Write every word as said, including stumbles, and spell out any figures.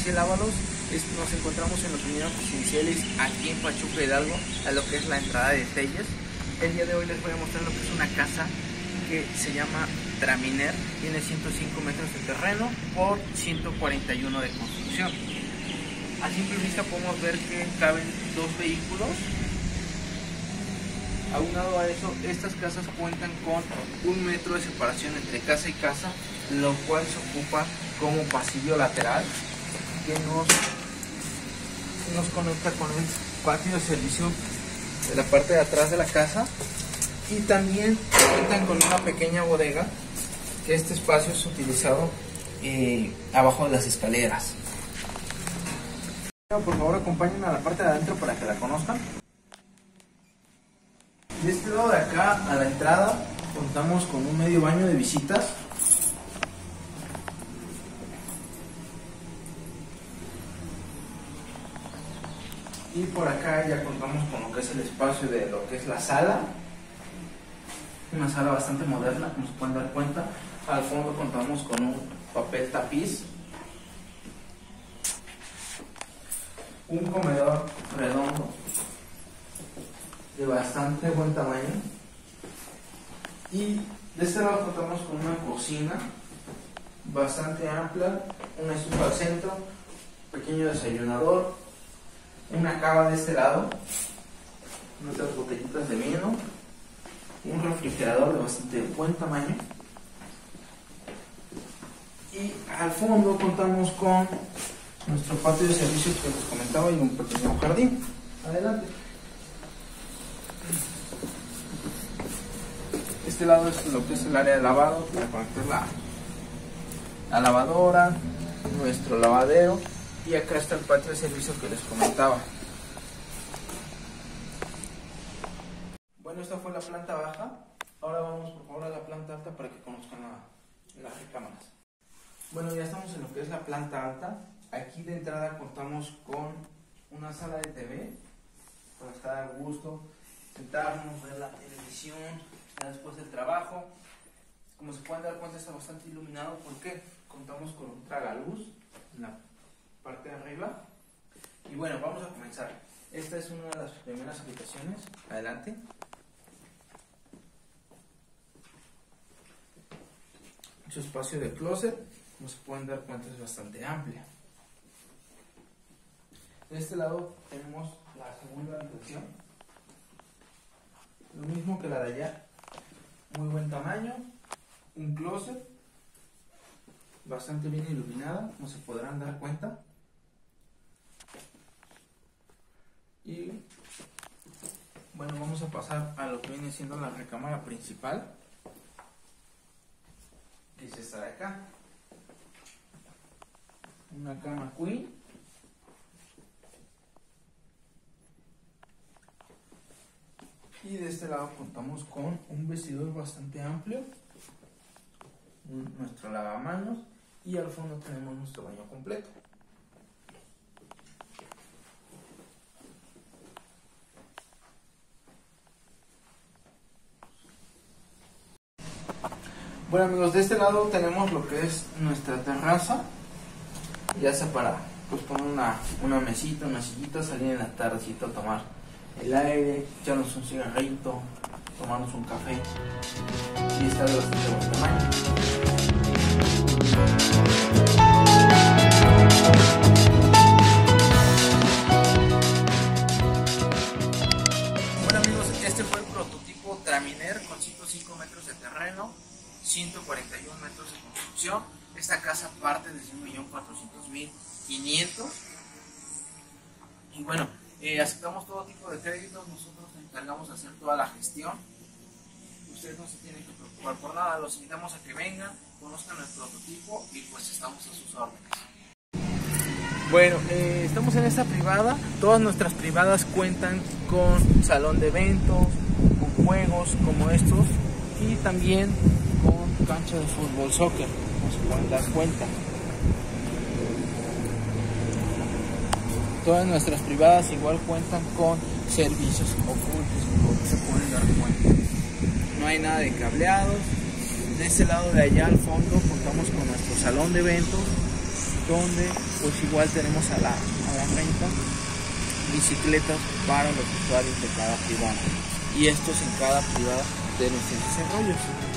Ezequiel Ábalos. Nos encontramos en los primeros residenciales aquí en Pachuca Hidalgo, a lo que es la entrada de Telles. El día de hoy les voy a mostrar lo que es una casa que se llama Traminer. Tiene ciento cinco metros de terreno por ciento cuarenta y uno de construcción. A simple vista podemos ver que caben dos vehículos. Aunado a eso, estas casas cuentan con un metro de separación entre casa y casa, lo cual se ocupa como pasillo lateral que nos, nos conecta con el patio de servicio de la parte de atrás de la casa, y también cuentan con una pequeña bodega, que este espacio es utilizado eh, abajo de las escaleras. Por favor, acompáñenme a la parte de adentro para que la conozcan. De este lado de acá, a la entrada, contamos con un medio baño de visitas. Y por acá ya contamos con lo que es el espacio de lo que es la sala. Una sala bastante moderna, como se pueden dar cuenta. Al fondo contamos con un papel tapiz. Un comedor redondo de bastante buen tamaño. Y de este lado contamos con una cocina bastante amplia, una estufa al centro, pequeño desayunador, una cava de este lado, nuestras botellitas de vino, un refrigerador de bastante buen tamaño, y al fondo contamos con nuestro patio de servicios que les comentaba y un pequeño jardín. Adelante. Este lado es lo que es el área de lavado, para conectar la, la lavadora, nuestro lavadero, y acá está el patio de servicios que les comentaba. Bueno, esta fue la planta baja. Ahora vamos por favor a la planta alta para que conozcan la, las recámaras. Bueno, ya estamos en lo que es la planta alta. Aquí de entrada contamos con una sala de T V para estar a gusto, sentarnos, ver la televisión ya después del trabajo. Como se pueden dar cuenta, está bastante iluminado porque contamos con un tragaluz en la parte de arriba. Y bueno, vamos a comenzar. Esta es una de las primeras habitaciones. Adelante. Mucho espacio de closet, como se pueden dar cuenta es bastante amplia. De este lado tenemos la segunda habitación, lo mismo que la de allá, muy buen tamaño, un closet, bastante bien iluminada, como se podrán dar cuenta. Y bueno, vamos a pasar a lo que viene siendo la recámara principal, que es esta de acá, una cama queen. Y de este lado contamos con un vestidor bastante amplio, nuestro lavamanos, y al fondo tenemos nuestro baño completo. Bueno amigos, de este lado tenemos lo que es nuestra terraza, ya sea para pues poner una, una mesita, una sillita, salir en la tardecita a tomar el aire, echarnos un cigarrito, tomarnos un café, y está de bastante buen tamaño. Bueno amigos, este fue el prototipo Traminer con ciento cinco metros de terreno, ciento cuarenta y uno metros de construcción. Esta casa parte de un millón cuatrocientos mil quinientos. Y bueno, eh, aceptamos todo tipo de créditos, nosotros nos encargamos de hacer toda la gestión. Ustedes no se tienen que preocupar por nada, los invitamos a que vengan, conozcan el prototipo y pues estamos a sus órdenes. Bueno, eh, estamos en esta privada. Todas nuestras privadas cuentan con salón de eventos, con juegos como estos, y también con cancha de fútbol, soccer, como se pueden dar cuenta. Todas nuestras privadas igual cuentan con servicios ocultos, como se pueden dar cuenta. No hay nada de cableados. De este lado de allá al fondo contamos con nuestro salón de eventos, donde pues igual tenemos a la, a la renta bicicletas para los usuarios de cada privada, y estos en cada privada de nuestros desarrollos.